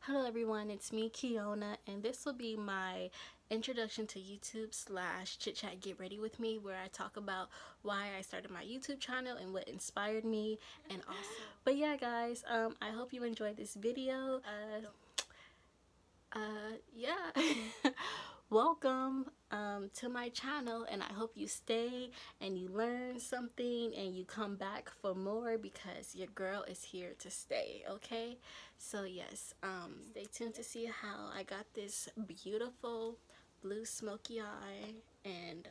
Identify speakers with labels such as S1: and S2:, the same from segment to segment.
S1: Hello everyone, it's me Kiona, and this will be my introduction to YouTube / chit chat get ready with me, where I talk about why I started my YouTube channel and what inspired me. And also, but yeah guys, I hope you enjoyed this video. Yeah. Welcome to my channel, and I hope you stay and you learn something and you come back for more, because your girl is here to stay. Okay, so yes, stay tuned to see how I got this beautiful blue smoky eye. And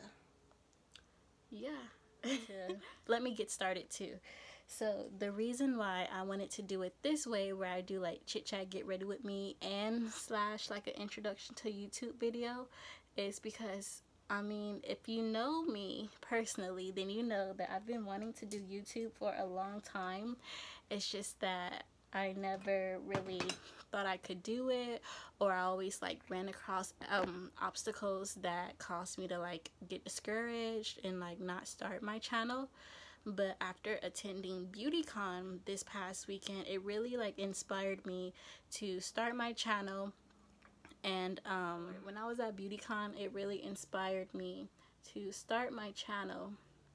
S1: yeah. Let me get started too. So the reason why I wanted to do it this way, where I do like chit chat get ready with me and / like an introduction to YouTube video, is because I mean, if you know me personally, then you know that I've been wanting to do YouTube for a long time. It's just that I never really thought I could do it, or I always like ran across obstacles that caused me to like get discouraged and like not start my channel. But after attending BeautyCon this past weekend, it really like inspired me to start my channel. And when I was at BeautyCon, it really inspired me to start my channel.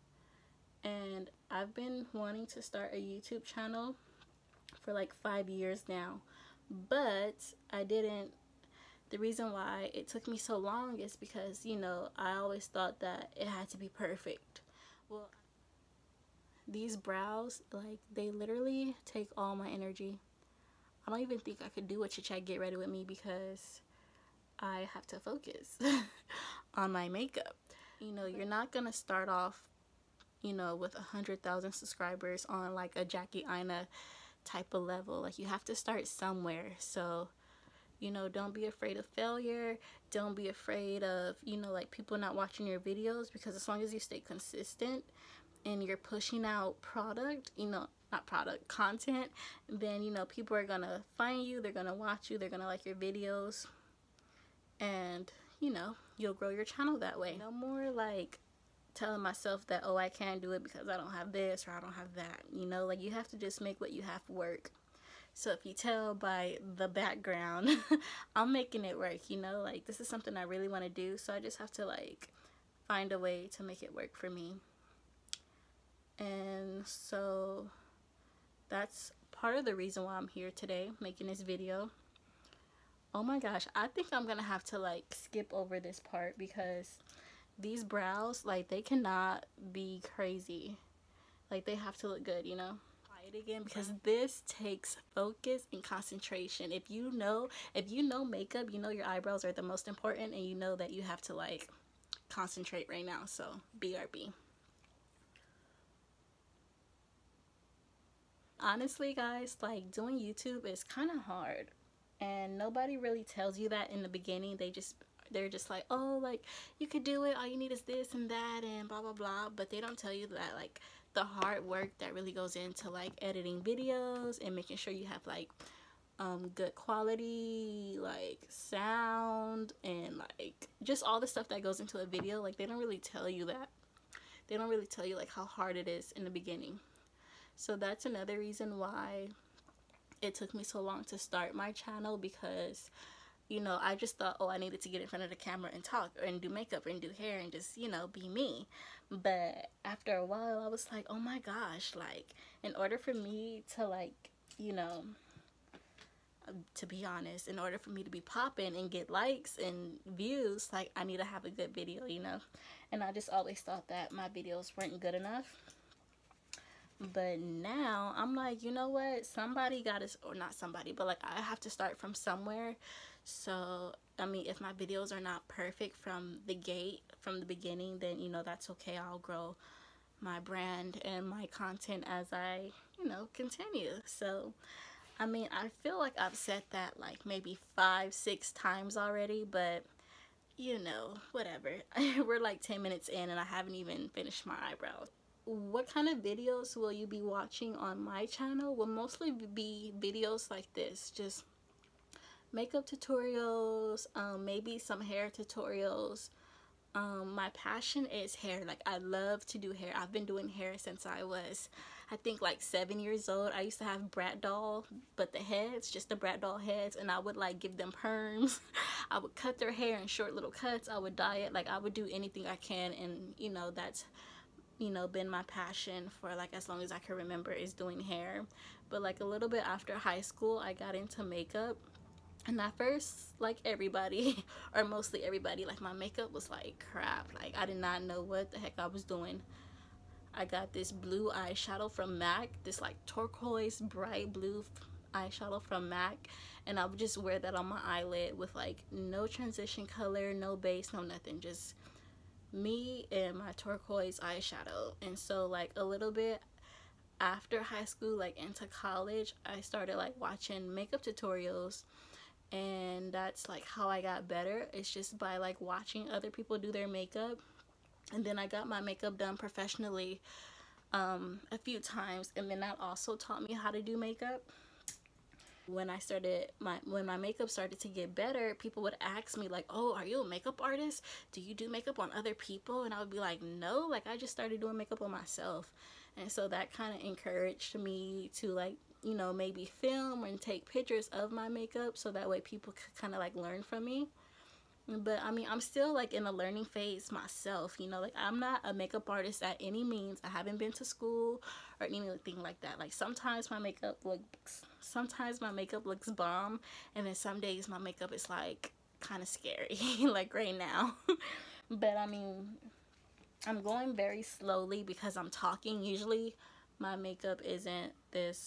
S1: And I've been wanting to start a YouTube channel for like 5 years now, but I didn't. The reason why it took me so long is because, you know, I always thought that it had to be perfect. Well, these brows, like, they literally take all my energy. I don't even think I could do a chit chat get ready with me, because I have to focus on my makeup. You know, you're not gonna start off, you know, with 100,000 subscribers on like a Jackie Aina type of level. Like, you have to start somewhere. So, you know, don't be afraid of failure. Don't be afraid of, you know, like people not watching your videos, because as long as you stay consistent and you're pushing out product, you know, not product, content, then, you know, people are gonna find you, they're gonna watch you, they're gonna like your videos, and, you know, you'll grow your channel that way. No more like telling myself that, oh, I can't do it because I don't have this or I don't have that. You know, like, you have to just make what you have work. So if you tell by the background, I'm making it work, you know, like, this is something I really want to do, so I just have to like find a way to make it work for me. And so that's part of the reason why I'm here today making this video. Oh my gosh, I think I'm gonna have to like skip over this part, because these brows, like, they cannot be crazy. Like, they have to look good, you know. Try it again, because this takes focus and concentration. If you know makeup, you know your eyebrows are the most important, and you know that you have to like concentrate right now. So BRB. Honestly guys, like, doing YouTube is kind of hard, and nobody really tells you that in the beginning. They're just like, oh, like, you could do it, all you need is this and that and blah blah blah. But they don't tell you that like the hard work that really goes into like editing videos and making sure you have like good quality like sound, and like just all the stuff that goes into a video. Like, they don't really tell you that. They don't really tell you like how hard it is in the beginning. So that's another reason why it took me so long to start my channel, because, you know, I just thought, oh, I needed to get in front of the camera and talk and do makeup and do hair and just, you know, be me. But after a while, I was like, oh my gosh, like, in order for me to like, you know, to be honest, in order for me to be popping and get likes and views, like, I need to have a good video, you know. And I just always thought that my videos weren't good enough. But now I'm like, you know what, somebody gotta, or not somebody, but like, I have to start from somewhere. So I mean, if my videos are not perfect from the beginning, then, you know, that's okay. I'll grow my brand and my content as I, you know, continue. So I mean, I feel like I've said that like maybe 5-6 times already, but, you know, whatever. We're like 10 minutes in and I haven't even finished my eyebrows. What kind of videos will you be watching on my channel? Will mostly be videos like this, just makeup tutorials, maybe some hair tutorials. My passion is hair. Like, I love to do hair. I've been doing hair since I was I think like 7 years old, I used to have brat doll, but the heads, just the brat doll heads, and I would like give them perms. I would cut their hair in short little cuts. I would dye it. Like I would do anything I can, and you know, that's, you know, been my passion for like as long as I can remember, is doing hair. But like a little bit after high school, I got into makeup. And at first, like everybody, or mostly everybody, like my makeup was like crap. Like I did not know what the heck I was doing. I got this blue eyeshadow from MAC, this like turquoise bright blue eyeshadow from MAC, and I would just wear that on my eyelid with like no transition color, no base, no nothing, just me and my turquoise eyeshadow. And so like a little bit after high school, like into college, I started like watching makeup tutorials, and that's like how I got better. It's just by like watching other people do their makeup. And then I got my makeup done professionally a few times, and then that also taught me how to do makeup. When my makeup started to get better, people would ask me like, oh, are you a makeup artist? Do you do makeup on other people? And I would be like, no, like I just started doing makeup on myself. And so that kind of encouraged me to like, you know, maybe film and take pictures of my makeup, so that way people could kind of like learn from me. But I mean, I'm still like in a learning phase myself, you know, like I'm not a makeup artist at any means. I haven't been to school or anything like that. Like sometimes my makeup looks bomb, and then some days my makeup is like kind of scary like right now. But I mean, I'm going very slowly because I'm talking. Usually my makeup isn't this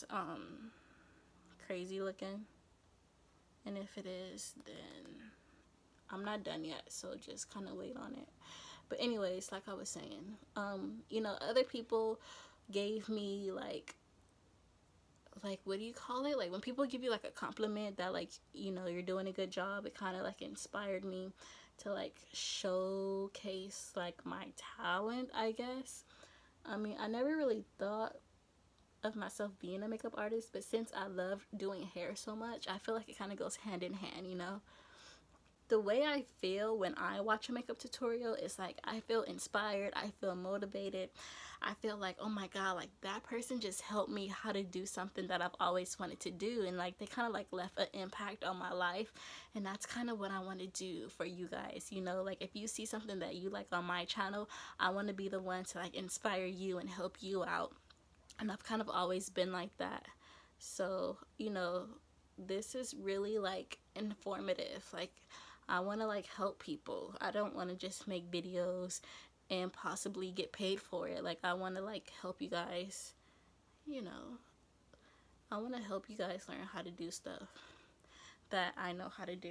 S1: crazy looking, and if it is, then I'm not done yet, so just kind of wait on it. But anyways, like I was saying, you know, other people gave me like what do you call it, like when people give you like a compliment that like, you know, you're doing a good job, it kind of like inspired me to like showcase like my talent, I guess. I mean, I never really thought of myself being a makeup artist, but since I love doing hair so much, I feel like it kind of goes hand in hand, you know. The way I feel when I watch a makeup tutorial is like I feel inspired, I feel motivated, I feel like, oh my god, like that person just helped me how to do something that I've always wanted to do, and like they kind of like left an impact on my life. And that's kind of what I want to do for you guys, you know. Like if you see something that you like on my channel, I want to be the one to like inspire you and help you out, and I've kind of always been like that. So, you know, this is really like informative. Like I want to like help people. I don't want to just make videos and possibly get paid for it. Like I want to like help you guys, you know. I want to help you guys learn how to do stuff that I know how to do.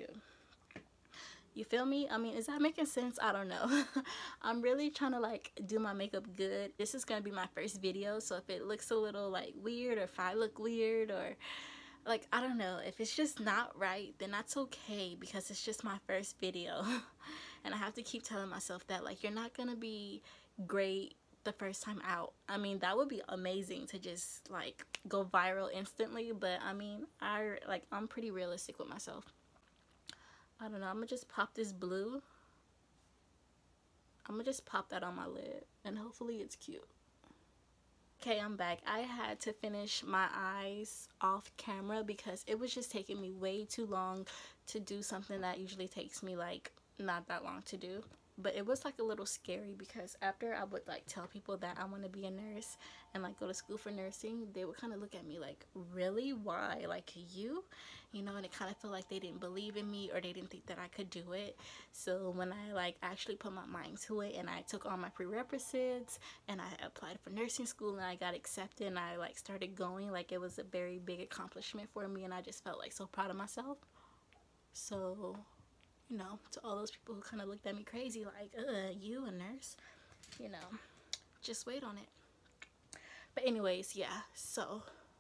S1: You feel me? I mean, is that making sense? I don't know. I'm really trying to like do my makeup good. This is gonna be my first video, so if it looks a little like weird, or if I look weird, or like, I don't know, if it's just not right, then that's okay, because it's just my first video. And I have to keep telling myself that like you're not gonna be great the first time out. I mean, that would be amazing to just like go viral instantly, but I mean, I'm pretty realistic with myself. I don't know, I'm gonna just pop this blue. I'm gonna just pop that on my lid, and hopefully it's cute. Okay, I'm back. I had to finish my eyes off camera because it was just taking me way too long to do something that usually takes me like not that long to do. But it was like a little scary, because after I would like tell people that I want to be a nurse and like go to school for nursing, they would kind of look at me like, really? Why? Like you know, and it kind of felt like they didn't believe in me, or they didn't think that I could do it. So when I like actually put my mind to it, and I took all my prerequisites, and I applied for nursing school, and I got accepted, and I like started going, like it was a very big accomplishment for me, and I just felt like so proud of myself. So, you know, to all those people who kind of looked at me crazy like, you a nurse, you know, just wait on it. But anyways, yeah, so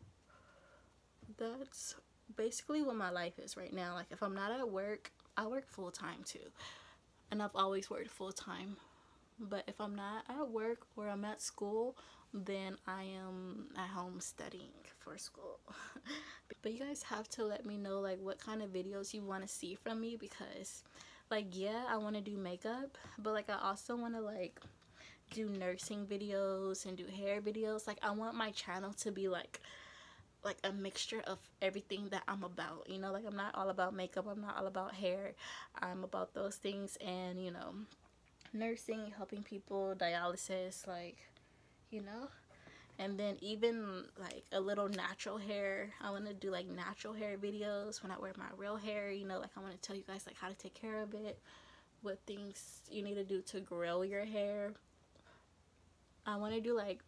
S1: that's basically what my life is right now. Like if I'm not at work, I work full-time too, and I've always worked full-time. But if I'm not at work or I'm at school, then I am at home studying for school. But you guys have to let me know like what kind of videos you want to see from me, because like, yeah, I want to do makeup, but like I also want to like do nursing videos and do hair videos. Like I want my channel to be like a mixture of everything that I'm about, you know. Like I'm not all about makeup, I'm not all about hair, I'm about those things, and you know, nursing, helping people, dialysis, like, you know. And then even like a little natural hair, I want to do like natural hair videos when I wear my real hair, you know. Like I want to tell you guys like how to take care of it, what things you need to do to grow your hair. I want to do like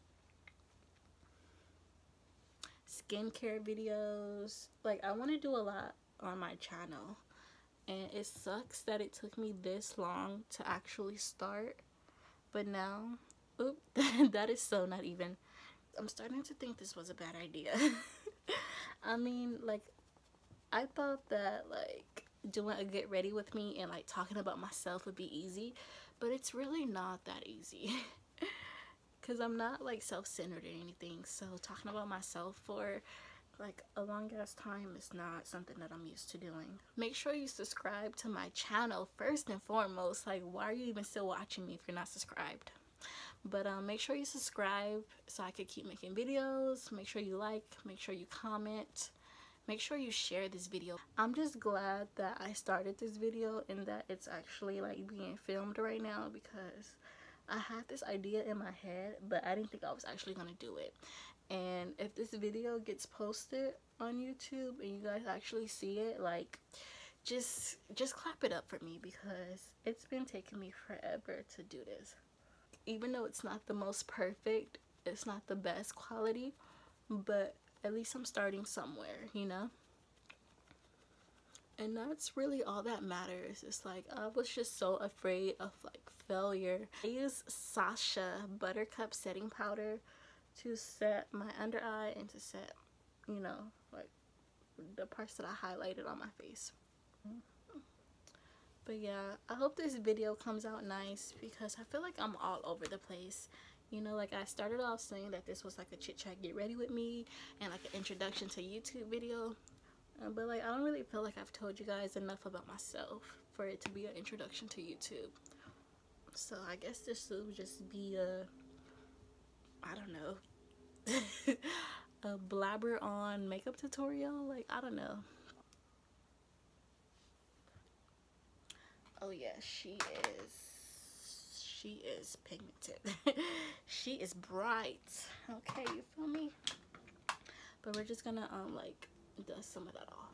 S1: skincare videos. Like I want to do a lot on my channel, and it sucks that it took me this long to actually start. But now, oop, that is so not even, I'm starting to think this was a bad idea. I mean, like, I thought that like doing a get ready with me and like talking about myself would be easy, but it's really not that easy. Because I'm not like self-centered or anything, so talking about myself for like a long ass time is not something that I'm used to doing. Make sure you subscribe to my channel first and foremost. Like, why are you even still watching me if you're not subscribed? But make sure you subscribe so I could keep making videos. Make sure you like, make sure you comment, make sure you share this video. I'm just glad that I started this video and that it's actually like being filmed right now, because I had this idea in my head, but I didn't think I was actually gonna do it. And if this video gets posted on YouTube and you guys actually see it, like, just clap it up for me, because it's been taking me forever to do this. Even though it's not the most perfect, it's not the best quality, but at least I'm starting somewhere, you know? And that's really all that matters. It's like I was just so afraid of like failure. I use Sasha Buttercup setting powder to set my under eye and to set, you know, like the parts that I highlighted on my face. But yeah, I hope this video comes out nice, because I feel like I'm all over the place. You know, like I started off saying that this was like a chit chat get ready with me and like an introduction to YouTube video. But like I don't really feel like I've told you guys enough about myself for it to be an introduction to YouTube. So I guess this will just be a, I don't know, a blabber on makeup tutorial. Like, I don't know. Oh yeah, she is pigmented. She is bright. Okay, you feel me? But we're just gonna like dust some of that off.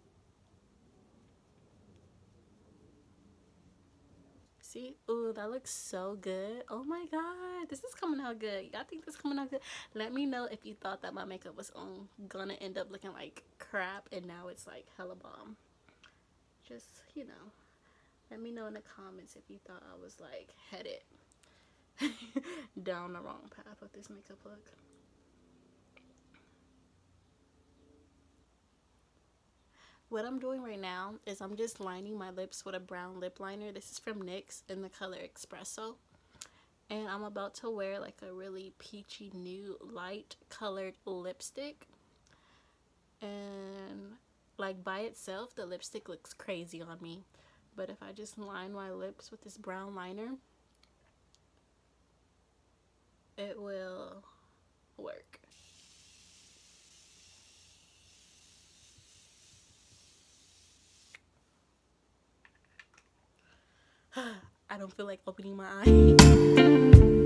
S1: See? Ooh, that looks so good. Oh my god, this is coming out good. Y'all think this is coming out good? Let me know if you thought that my makeup was gonna end up looking like crap and now it's like hella bomb. Just, you know, let me know in the comments if you thought I was like headed down the wrong path with this makeup look. What I'm doing right now is I'm just lining my lips with a brown lip liner. This is from NYX in the color Espresso. And I'm about to wear like a really peachy new light colored lipstick. And like by itself, the lipstick looks crazy on me. But if I just line my lips with this brown liner, it will work. I don't feel like opening my eye.